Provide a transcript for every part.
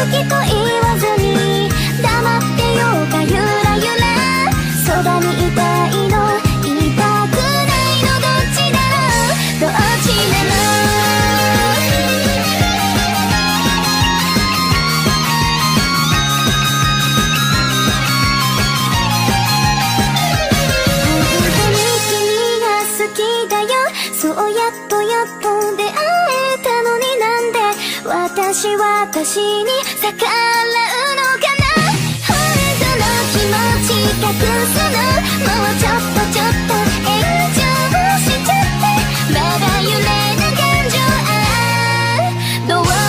きと言わずに黙ってようかゆらゆらそばにいたいのいたくないのどっちだろうどっちだろうそうやっと出会えたのになんで私に逆らうのかな本当の気持ち隠すのもうちょっと延長しちゃってまだ揺れる感情どうしよ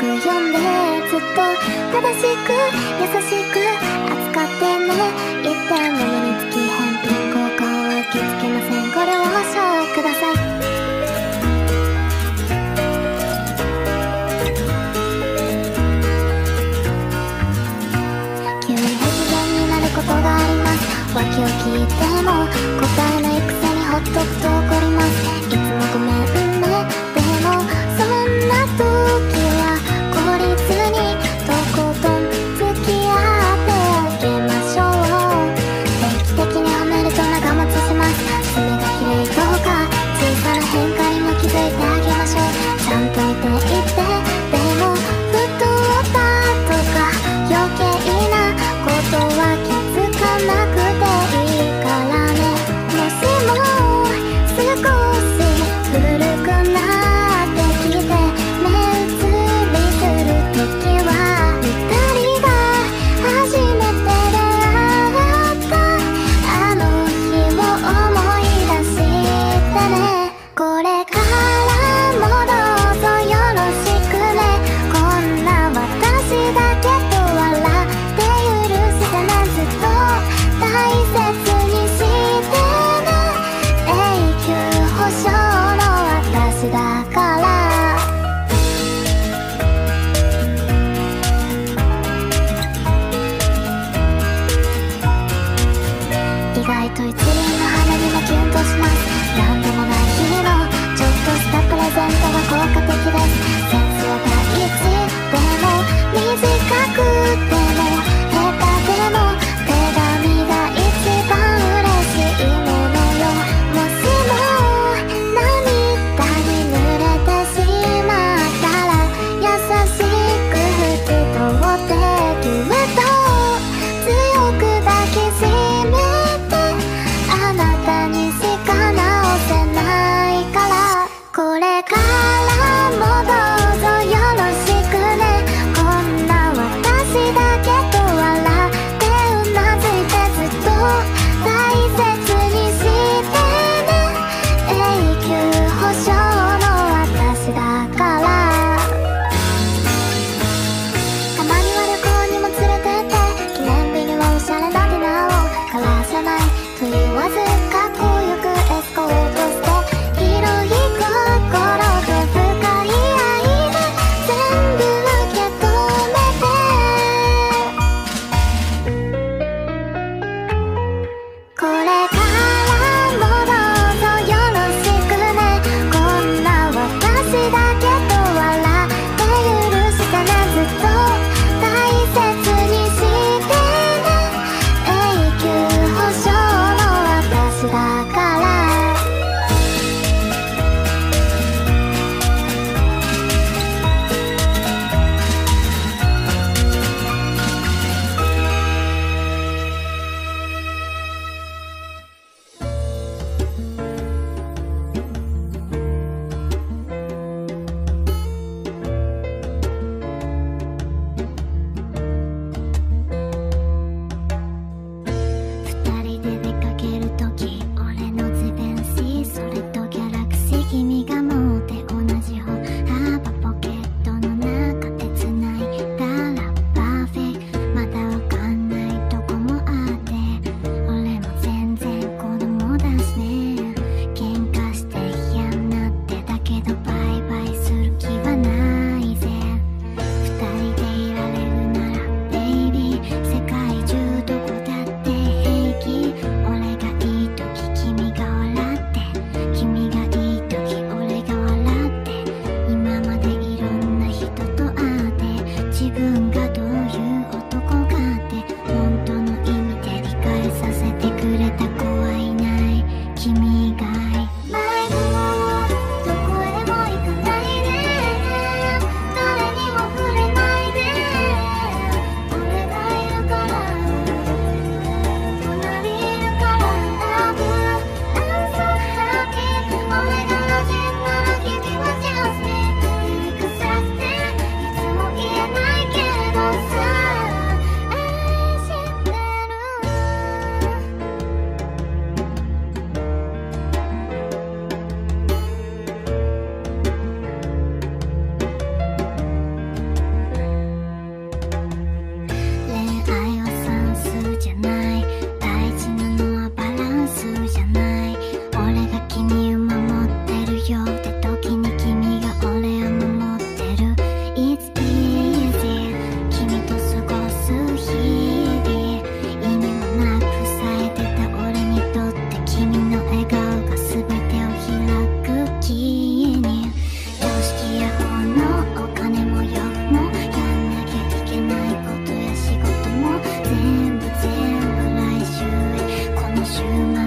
読んでずっと正しく優しく扱ってね。一点物につき返品効果を受け付けません。ご了承ください。急に不機嫌になることがあります。訳を聞いても答えないくせにほっとくと怒ります。いつもごめんね。でもそんな時は懲りずにとことん付き合ってあげましょう。定期的に褒めると長持ちします。爪が綺麗とか小さな変化にも気づいてあげましょう。ちゃんと見ていって。でも太ったとか余計なことは気づかなくていいからね。もしも少し古くなってきて目移りするときは二人が初めて出会ったあの日を思い出してね。これからもどうぞよろしくね。こんな私だけと笑って許してね。ずっと大切にしてね。永久保証の私だから。意外と一輪の花にもキュンとします。なんでもない日のちょっとしたプレゼントが効果的です。センスは大事でも短くても下手でも手紙が一番嬉しいものよ。もしも涙に濡れてしまったら優しく拭き取ってぎゅっと強く抱きしめて。あなたにしか直せないから。これからもどうぞよろしくね。こんな私だ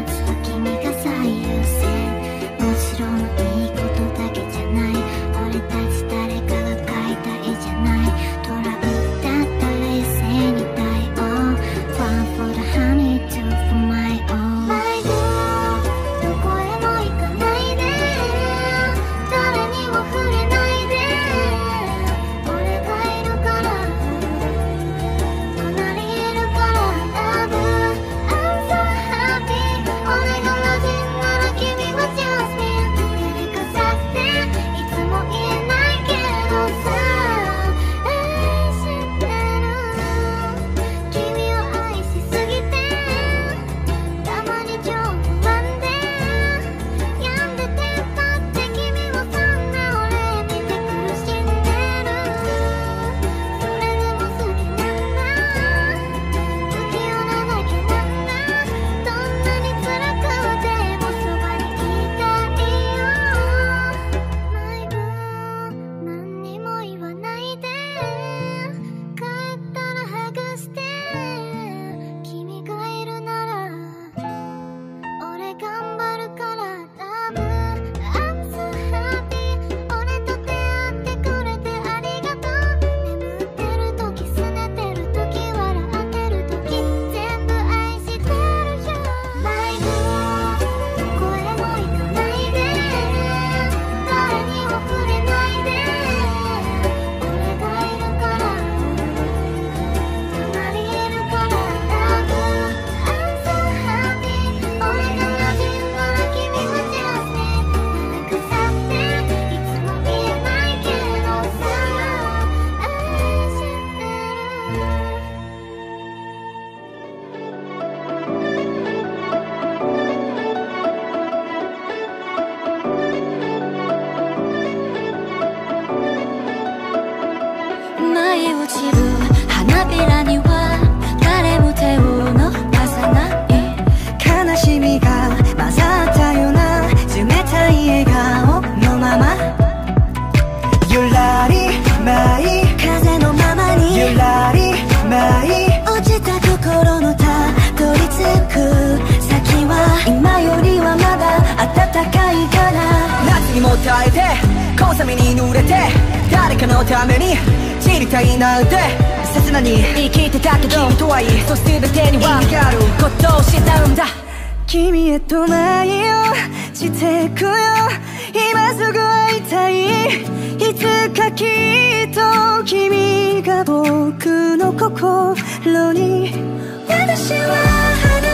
耐えて小雨に濡れて誰かのために散りたいなんて切なに生きてたけど君とはいいそ全てには意味があることをしたんだ君へと舞い落ちてくよ今すぐ会いたいいつかきっと君が僕の心に私は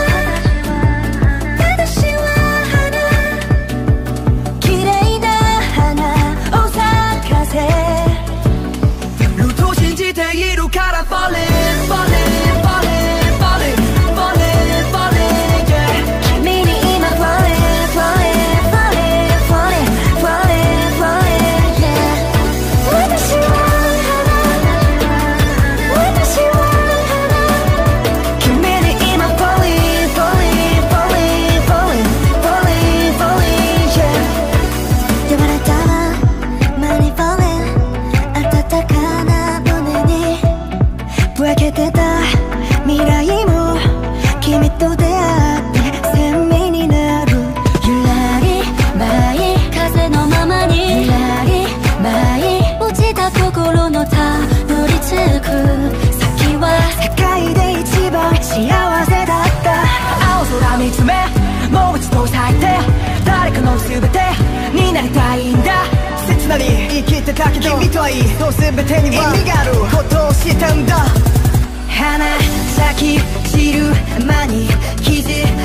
ルートを信じているから Falling, falling, falling, falling, falling, falling, yeah 君に今 Falling, falling, falling, falling, falling, falling, yeah 私は君に今 Falling, falling, falling, falling, falling, falling, yeah 呼ばれたらMoney falling暖かな胸にぼやけてた未来も君と出会って鮮明になるゆらり舞い風のままにゆらり舞い落ちた心のたどり着く先は世界で一番幸せだった青空見つめもう一度咲いて誰かの全てになりたいんだ切なに生きてたけど君とはいいそう全てには意味があることをしたんだ花咲き散る間に気づ